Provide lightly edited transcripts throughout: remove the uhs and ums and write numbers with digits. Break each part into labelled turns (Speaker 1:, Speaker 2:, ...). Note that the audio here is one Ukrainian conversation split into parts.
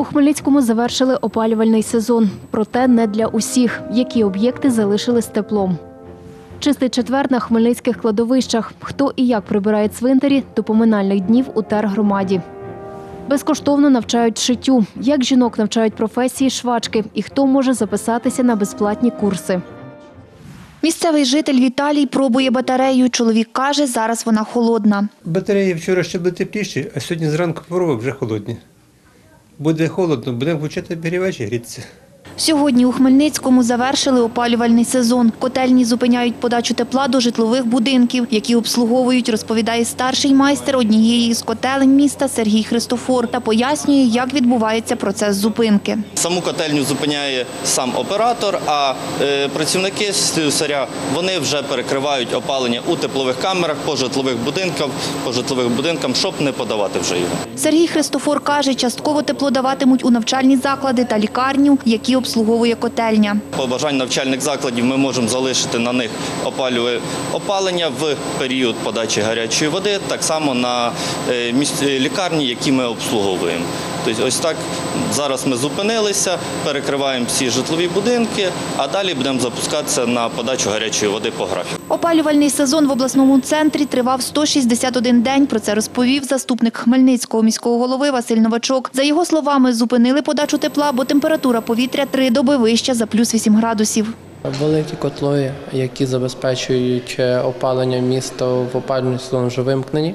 Speaker 1: У Хмельницькому завершили опалювальний сезон. Проте не для усіх, які об'єкти залишились теплом. Чистий четвер на хмельницьких кладовищах. Хто і як прибирає цвинтарі до поминальних днів у тергромаді. Безкоштовно навчають шиттю. Як жінок навчають професії швачки і хто може записатися на безплатні курси.
Speaker 2: Місцевий житель Віталій пробує батарею. Чоловік каже, зараз вона холодна.
Speaker 3: Батареї вчора ще були тепліші, а сьогодні зранку попробував, вже холодні. Буде холодно, будемо включати обігрівач і грітися.
Speaker 2: Сьогодні у Хмельницькому завершили опалювальний сезон. Котельні зупиняють подачу тепла до житлових будинків, які обслуговують, розповідає старший майстер однієї з котелень міста Сергій Христофор та пояснює, як відбувається процес зупинки.
Speaker 4: Саму котельню зупиняє сам оператор, а працівники слюсаря, вони вже перекривають опалення у теплових камерах по житлових будинкам, щоб не подавати вже його.
Speaker 2: Сергій Христофор каже, частково тепло даватимуть у навчальні заклади та лікарню, які обслуговує котельня.
Speaker 4: По бажанню навчальних закладів ми можемо залишити на них опалення в період подачі гарячої води, так само на лікарні, які ми обслуговуємо. Тобто ось так зараз ми зупинилися, перекриваємо всі житлові будинки, а далі будемо запускатися на подачу гарячої води по графіку.
Speaker 2: Опалювальний сезон в обласному центрі тривав 161 день. Про це розповів заступник Хмельницького міського голови Василь Новачок. За його словами, зупинили подачу тепла, бо температура повітря 3 доби вища за плюс 8 градусів.
Speaker 5: Великі котли, які забезпечують опалення міста в опалювальний сезон, вже вимкнені.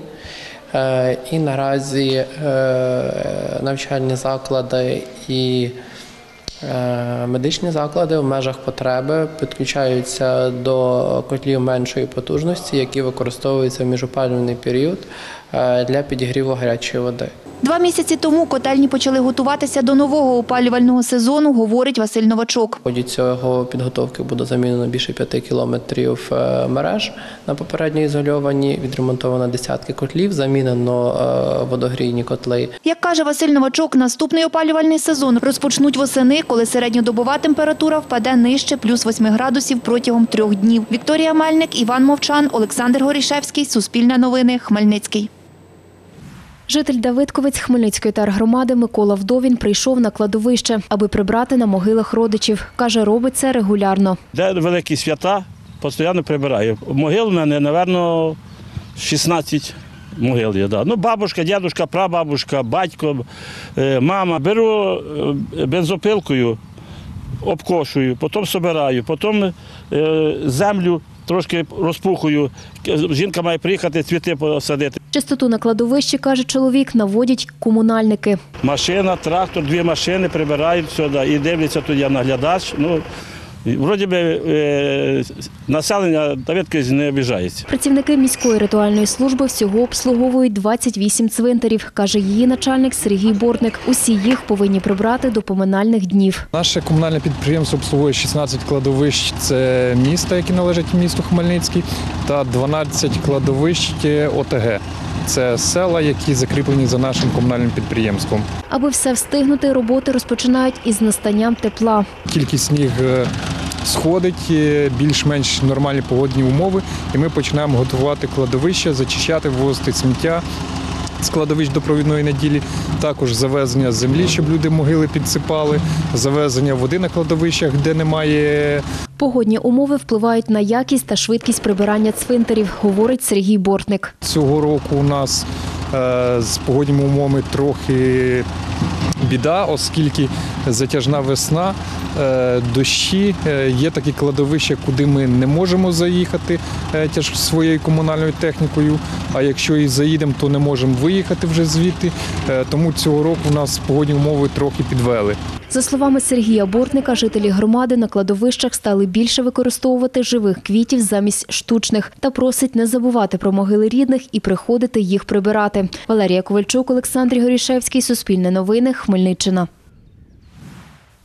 Speaker 5: І наразі навчальні заклади і медичні заклади в межах потреби підключаються до котлів меншої потужності, які використовуються в міжопалювальний період для підігріву гарячої води.
Speaker 2: 2 місяці тому котельні почали готуватися до нового опалювального сезону, говорить Василь Новачок.
Speaker 5: В ході цього підготовки буде замінено більше 5 кілометрів мереж на попередньо ізольовані, відремонтовано десятки котлів, замінено водогрійні котли.
Speaker 2: Як каже Василь Новачок, наступний опалювальний сезон розпочнуть восени, коли середньодобова температура впаде нижче плюс 8 градусів протягом 3 днів. Вікторія Мельник, Іван Мовчан, Олександр Горішевський, Суспільне новини, Хмельницький.
Speaker 1: Житель Давидковець Хмельницької тергромади Микола Вдовін прийшов на кладовище, аби прибрати на могилах родичів. Каже, робить це регулярно.
Speaker 6: Де великі свята, постійно прибираю. Могил в мене, мабуть, 16 могил є. Да. Ну, бабушка, дідусь, прабабушка, батько, мама. Беру бензопилкою, обкошую, потім збираю, потім землю трошки розпухую. Жінка має приїхати, цвіти посадити.
Speaker 1: Чистоту на кладовищі, каже чоловік, наводять комунальники.
Speaker 6: Машина, трактор, 2 машини прибирають сюди і дивляться тут я наглядач. Ну, вроді би населення Давидковець не обіжається.
Speaker 1: Працівники міської ритуальної служби всього обслуговують 28 цвинтарів, каже її начальник Сергій Бортник. Усі їх повинні прибрати до поминальних днів.
Speaker 7: Наше комунальне підприємство обслуговує 16 кладовищ, це міста, які належать місту Хмельницький, та 12 кладовищ ОТГ. Це села, які закріплені за нашим комунальним підприємством.
Speaker 1: Аби все встигнути, роботи розпочинають із настанням тепла.
Speaker 7: Тільки сніг сходить, більш-менш нормальні погодні умови, і ми починаємо готувати кладовища, зачищати, вивозити сміття з кладовищ до провідної неділі, також завезення землі, щоб люди могили підсипали, завезення води на кладовищах, де немає.
Speaker 1: Погодні умови впливають на якість та швидкість прибирання цвинтарів, говорить Сергій Бортник.
Speaker 7: Цього року у нас з погодніми умовами трохи біда, оскільки затяжна весна, дощі, є такі кладовища, куди ми не можемо заїхати своєю комунальною технікою, а якщо і заїдемо, то не можемо виїхати вже звідти, тому цього року у нас погодні умови трохи підвели.
Speaker 1: За словами Сергія Бортника, жителі громади на кладовищах стали більше використовувати живих квітів замість штучних та просить не забувати про могили рідних і приходити їх прибирати. Валерія Ковальчук, Олександр Горішевський, Суспільне новини, Хмельниччина.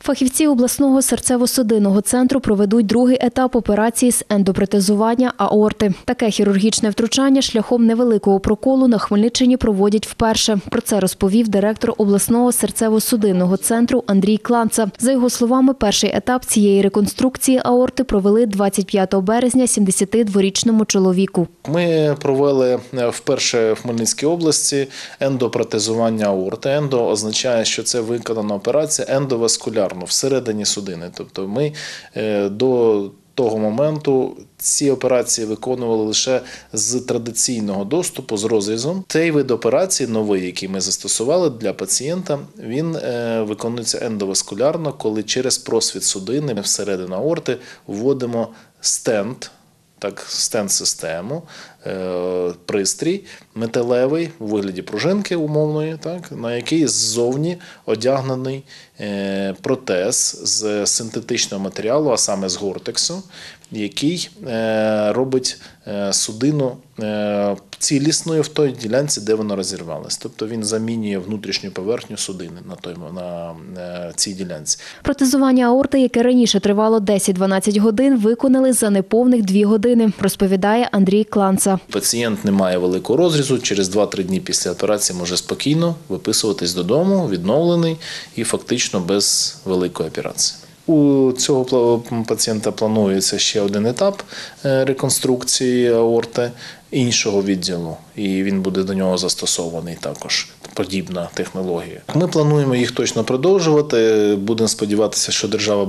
Speaker 1: Фахівці обласного серцево-судинного центру проведуть другий етап операції з ендопротезування аорти. Таке хірургічне втручання шляхом невеликого проколу на Хмельниччині проводять вперше. Про це розповів директор обласного серцево-судинного центру Андрій Кланца. За його словами, перший етап цієї реконструкції аорти провели 25 березня 72-річному чоловіку.
Speaker 8: Ми провели вперше в Хмельницькій області ендопротезування аорти. Ендо означає, що це виконана операція ендоваскулярно всередині судини. Тобто ми до того моменту ці операції виконували лише з традиційного доступу, з розрізом. Цей вид операції, новий, який ми застосували для пацієнта, він виконується ендоваскулярно, коли через просвіт судини всередину аорти вводимо стенд, стенд-систему, пристрій металевий у вигляді пружинки умовної, на який ззовні одягнений протез з синтетичного матеріалу, а саме з гортексу, який робить судину цілісною в той ділянці, де вона розірвалась. Тобто він замінює внутрішню поверхню судини на цій ділянці.
Speaker 1: Протезування аорти, яке раніше тривало 10-12 годин, виконали за неповних 2 години, розповідає Андрій Кланца.
Speaker 8: Пацієнт не має великого розрізу, через 2-3 дні після операції може спокійно виписуватись додому, відновлений і фактично без великої операції. У цього пацієнта планується ще один етап реконструкції аорти іншого відділу, і він буде до нього застосований також. Подібна технологія. Ми плануємо їх точно продовжувати. Будемо сподіватися, що держава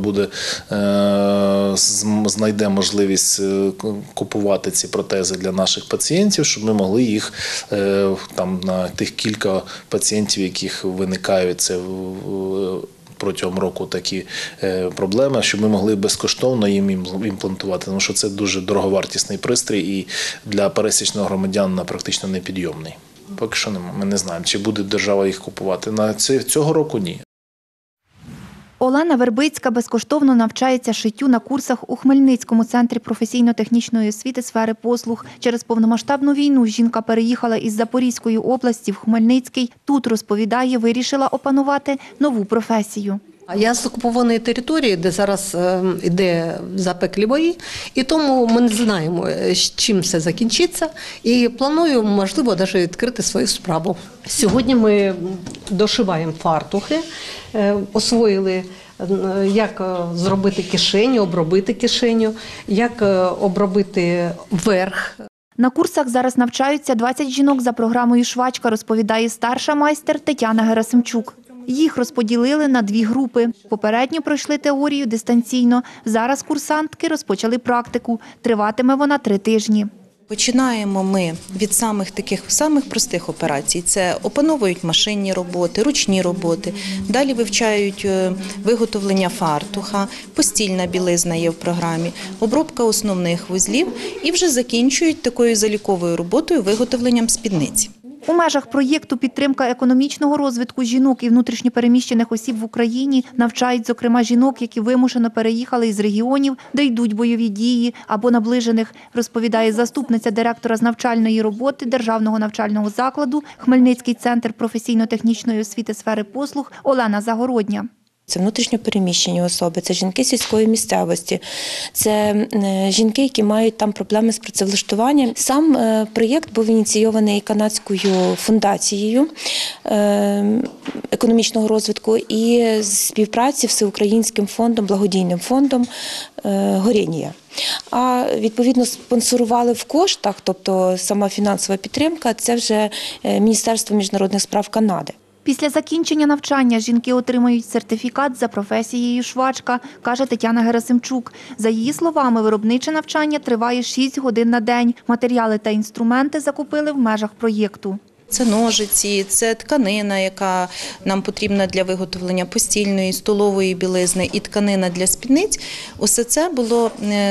Speaker 8: знайде можливість купувати ці протези для наших пацієнтів, щоб ми могли їх на тих кілька пацієнтів, яких виникають це протягом року такі проблеми, щоб ми могли безкоштовно їм імплантувати, тому що це дуже дороговартісний пристрій і для пересічного громадянина практично непідйомний. Поки що ми не знаємо, чи буде держава їх купувати. Цього року ні.
Speaker 2: Олена Вербицька безкоштовно навчається шиттю на курсах у Хмельницькому центрі професійно-технічної освіти сфери послуг. Через повномасштабну війну жінка переїхала із Запорізької області в Хмельницький. Тут, розповідає, вирішила опанувати нову професію.
Speaker 9: Я з окупованої території, де зараз йде запеклі бої, і тому ми не знаємо, з чим все закінчиться, і планую, можливо, навіть відкрити свою справу. Сьогодні ми дошиваємо фартухи, освоїли, як зробити кишеню, обробити кишеню, як обробити верх.
Speaker 2: На курсах зараз навчаються 20 жінок за програмою «Швачка», розповідає старша майстер Тетяна Герасимчук. Їх розподілили на 2 групи. Попередньо пройшли теорію дистанційно. Зараз курсантки розпочали практику. Триватиме вона 3 тижні.
Speaker 10: Починаємо ми від самих простих операцій. Це опановують машинні роботи, ручні роботи. Далі вивчають виготовлення фартуха, постільна білизна є в програмі, обробка основних вузлів і вже закінчують такою заліковою роботою виготовленням спідниць.
Speaker 2: У межах проєкту «Підтримка економічного розвитку жінок і внутрішньопереміщених осіб в Україні» навчають, зокрема, жінок, які вимушено переїхали із регіонів, де йдуть бойові дії або наближених, розповідає заступниця директора з навчальної роботи Державного навчального закладу Хмельницький центр професійно-технічної освіти сфери послуг Олена Загородня.
Speaker 11: Це внутрішньопереміщені особи, це жінки сільської місцевості, це жінки, які мають там проблеми з працевлаштуванням. Сам проєкт був ініційований канадською фундацією економічного розвитку і співпраці Всеукраїнським фондом, благодійним фондом «Горєнія». А відповідно спонсорували в коштах, тобто сама фінансова підтримка, це вже Міністерство міжнародних справ Канади.
Speaker 2: Після закінчення навчання жінки отримають сертифікат за професією «Швачка», каже Тетяна Герасимчук. За її словами, виробниче навчання триває 6 годин на день. Матеріали та інструменти закупили в межах проєкту.
Speaker 10: Це ножиці, це тканина, яка нам потрібна для виготовлення постільної, столової білизни і тканина для спідниць. Усе це було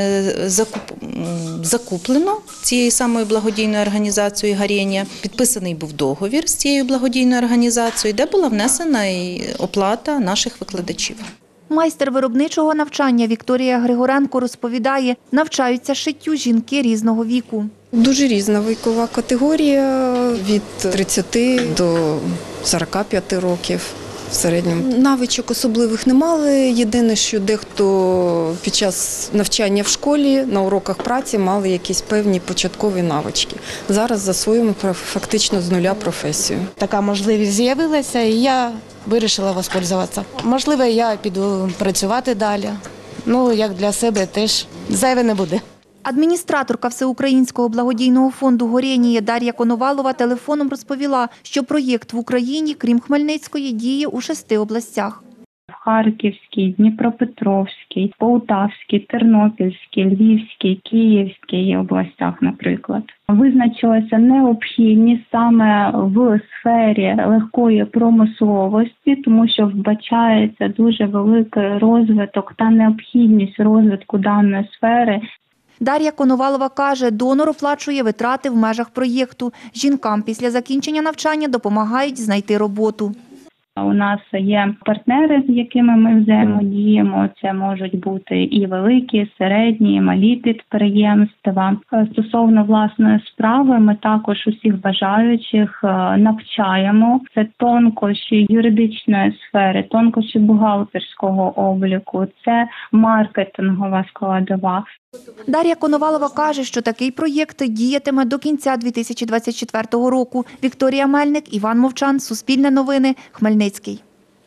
Speaker 10: закуплено цією самою благодійною організацією «Горєнія». Підписаний був договір з цією благодійною організацією, де була внесена і оплата наших викладачів.
Speaker 2: Майстер виробничого навчання Вікторія Григоренко розповідає, навчаються шиттю жінки різного віку.
Speaker 12: Дуже різна вікова категорія, від 30 до 45 років. в середньому. Навичок особливих не мали. Єдине, що дехто під час навчання в школі на уроках праці мали якісь певні початкові навички. Зараз засвоюємо фактично з нуля професію.
Speaker 13: Така можливість з'явилася, і я вирішила воспользуватися. Можливо, я піду працювати далі. Ну, як для себе теж зайве не буде.
Speaker 2: Адміністраторка Всеукраїнського благодійного фонду «Горєнія» Дар'я Коновалова телефоном розповіла, що проєкт в Україні, крім Хмельницької, діє у 6 областях.
Speaker 14: В Харківській, Дніпропетровській, Полтавській, Тернопільській, Львівській, Київській областях, наприклад. Визначилася необхідність саме в сфері легкої промисловості, тому що вбачається дуже великий розвиток та необхідність розвитку даної сфери.
Speaker 2: Дар'я Коновалова каже, донор оплачує витрати в межах проєкту. Жінкам після закінчення навчання допомагають знайти роботу.
Speaker 14: У нас є партнери, з якими ми взаємодіємо. Це можуть бути і великі, середні, і малі підприємства. Стосовно власної справи, ми також усіх бажаючих навчаємо. Це тонкощі юридичної сфери, тонкощі бухгалтерського обліку, це маркетингова складова.
Speaker 2: Дар'я Коновалова каже, що такий проєкт діятиме до кінця 2024 року. Вікторія Мельник, Іван Мовчан, Суспільне новини, Хмельницький.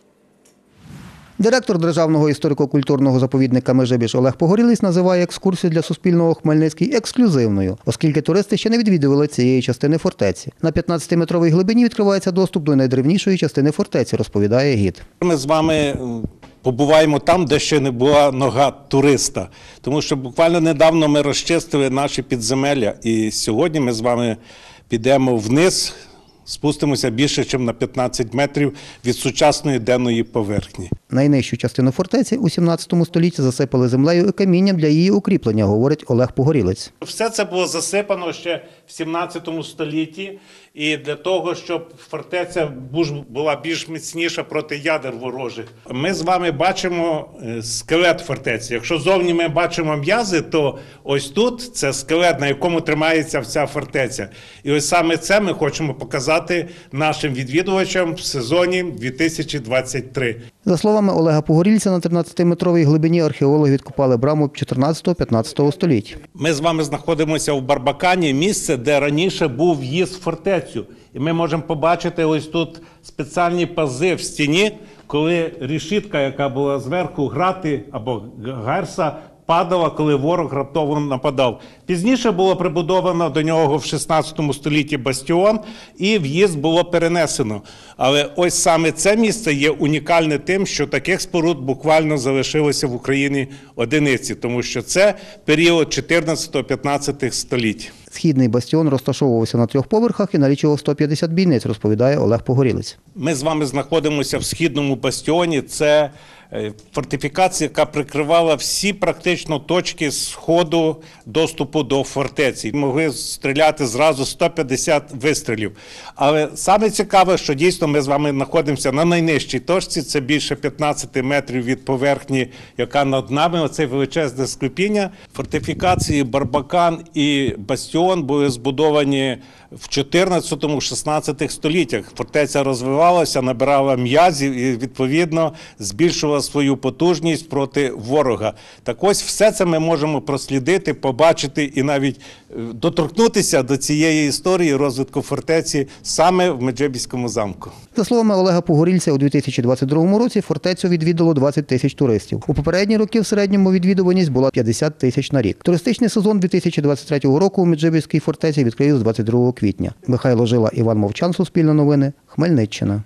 Speaker 15: Директор Державного історико-культурного заповідника Межибіж Олег Погорілець називає екскурсію для Суспільного Хмельницький ексклюзивною, оскільки туристи ще не відвідували цієї частини фортеці. На 15-метровій глибині відкривається доступ до найдревнішої частини фортеці, розповідає гід.
Speaker 16: Ми з вами побуваємо там, де ще не була нога туриста. Тому що буквально недавно ми розчистили наші підземелля. І сьогодні ми з вами підемо вниз, спустимося більше, ніж на 15 метрів від сучасної денної поверхні.
Speaker 15: Найнижчу частину фортеці у 17 столітті засипали землею і камінням для її укріплення, говорить Олег Погорілець.
Speaker 16: Все це було засипано ще в 17 столітті. І для того, щоб фортеця була більш міцніша проти ядер ворожих. Ми з вами бачимо скелет фортеці. Якщо зовні ми бачимо м'язи, то ось тут це скелет, на якому тримається вся фортеця. І ось саме це ми хочемо показати нашим відвідувачам в сезоні 2023.
Speaker 15: За словами Олега Погорільця, на 13-метровій глибині археологи відкопали браму 14-15 століть.
Speaker 16: Ми з вами знаходимося в Барбакані, місце, де раніше був в'їзд в фортецю. І ми можемо побачити ось тут спеціальні пази в стіні, коли решітка, яка була зверху, грати або герса, падала, коли ворог раптово нападав. Пізніше було прибудовано до нього в 16 столітті бастіон, і в'їзд було перенесено. Але ось саме це місце є унікальне тим, що таких споруд буквально залишилося в Україні одиниці, тому що це період 14-15 століть.
Speaker 15: Східний бастіон розташовувався на 3 поверхах і налічував 150 бійниць, розповідає Олег Погорілець.
Speaker 16: Ми з вами знаходимося в східному бастіоні. Це фортифікація, яка прикривала всі практично точки сходу доступу до фортеці. Могли стріляти зразу 150 вистрілів. Але саме цікаве, що дійсно ми з вами знаходимося на найнижчій точці, це більше 15 метрів від поверхні, яка над нами, оце величезне склепіння. Фортифікації Барбакан і бастіон були збудовані в 14-16 століттях. Фортеця розвивалася, набирала м'язів і, відповідно, збільшувала свою потужність проти ворога. Так ось все це ми можемо прослідити, побачити і навіть доторкнутися до цієї історії розвитку фортеці саме в Меджибіжському замку.
Speaker 15: За словами Олега Погорільця, у 2022 році фортецю відвідало 20 тисяч туристів. У попередні роки в середньому відвідуваність була 50 тисяч на рік. Туристичний сезон 2023 року у Меджибіжській фортеці відкриють з 22 квітня. Михайло Жила, Іван Мовчан, Суспільне новини, Хмельниччина.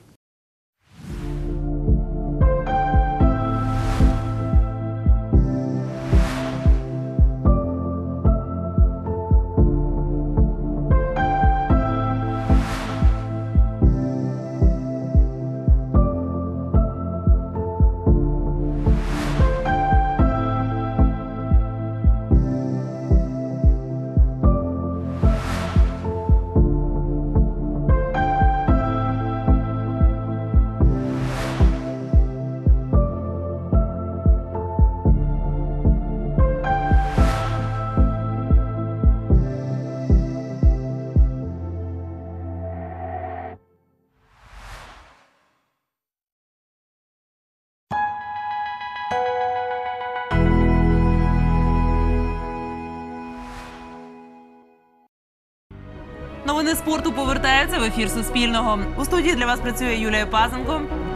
Speaker 17: Новини спорту повертаються в ефір Суспільного. У студії для вас працює Юлія Пазенко.